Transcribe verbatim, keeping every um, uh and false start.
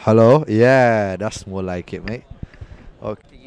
Hello? Yeah, that's more like it, mate. Okay.